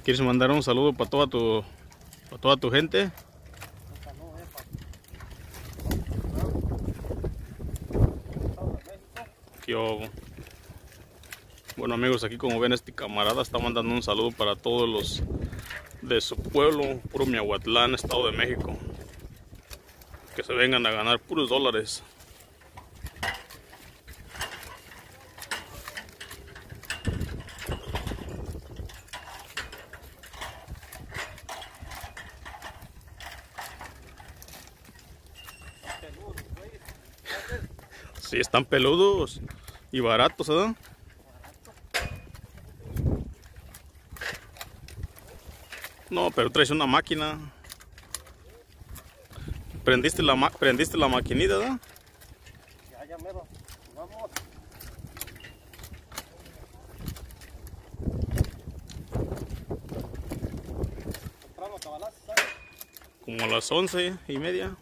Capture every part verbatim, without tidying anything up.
¿Quieres mandar un saludo para toda tu, para toda tu gente? Yo, bueno amigos, aquí como ven este camarada está mandando un saludo para todos los de su pueblo, puro Miahuatlán, Estado de México, que se vengan a ganar puros dólares. Sí, están peludos y baratos, ¿verdad? No, pero traes una máquina. Prendiste la, ma prendiste la maquinita, ¿verdad? Ya, ya mero. Vamos. Compramos cabalazos, ¿sabes? Como a las once y media.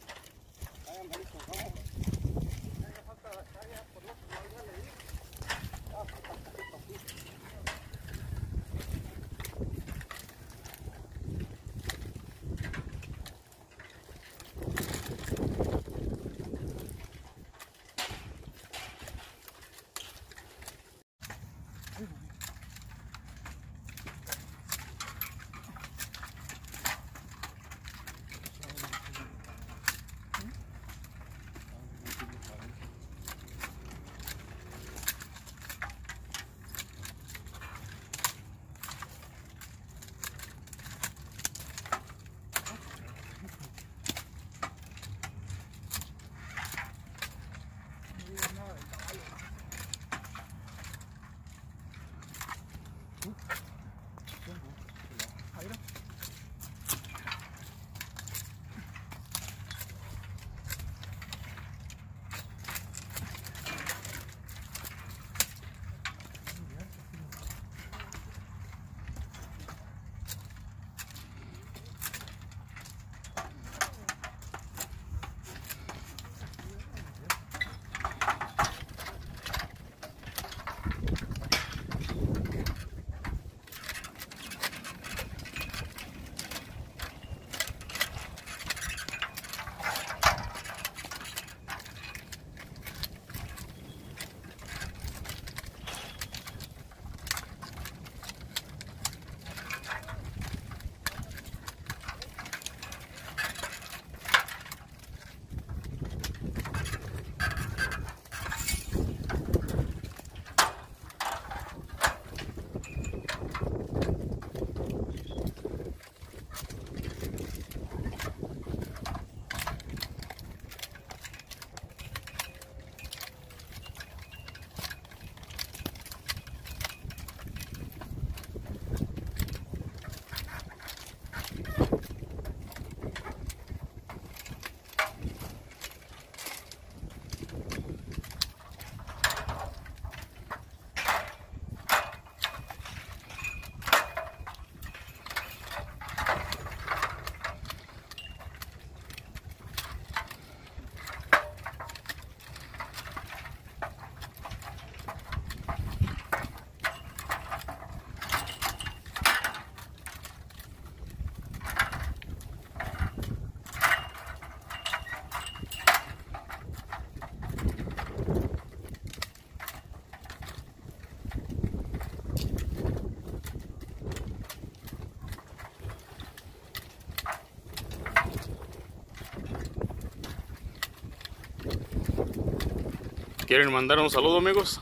¿Quieren mandar un saludo, amigos?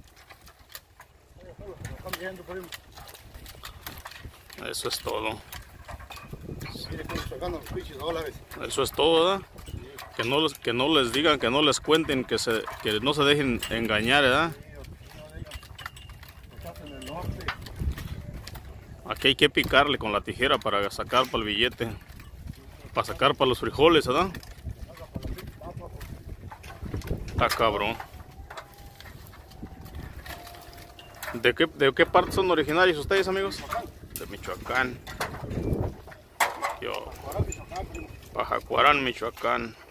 Eso es todo. Eso es todo, ¿verdad? Que no les, que no les digan, que no les cuenten, que, se, que no se dejen engañar, ¿verdad? Aquí hay que picarle con la tijera para sacar para el billete, para sacar para los frijoles, ¿verdad? Ah, cabrón. ¿De qué, ¿De qué parte son originarios ustedes, amigos? De Michoacán. Yo, Pajacuarán, Michoacán.